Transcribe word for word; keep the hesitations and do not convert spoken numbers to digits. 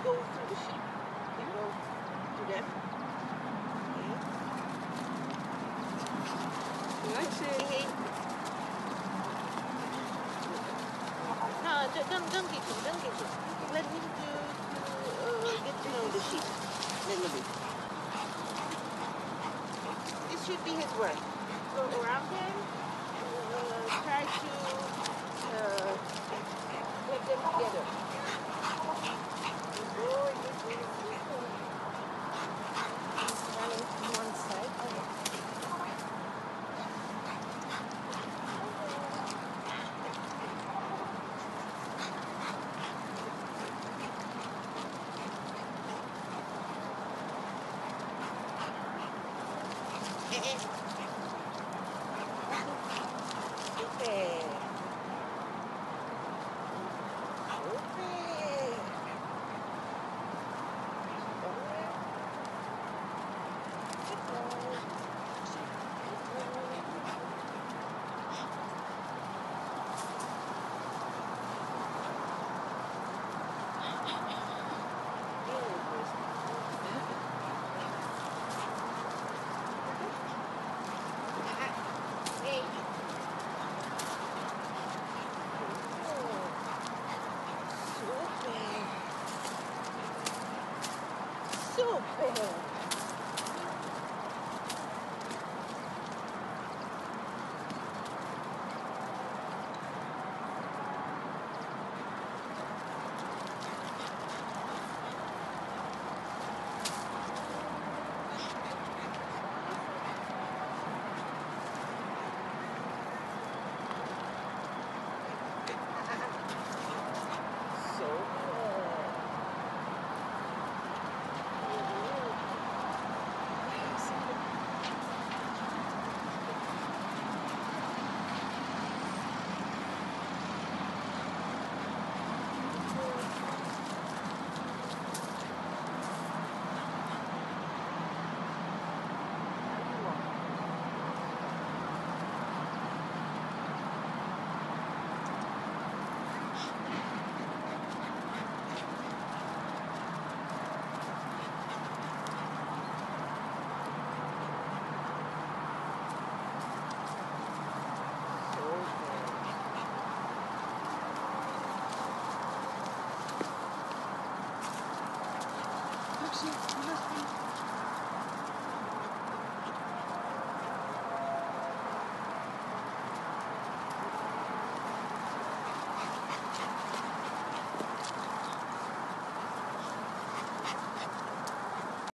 go through the sheep. You go through them. Okay. Hey. No, don't, don't get him, don't get him. Let him do, to, uh, get to know the sheep a little bit. This should be his work. Go around him, uh, try to uh, get them together. Running from one side. Super!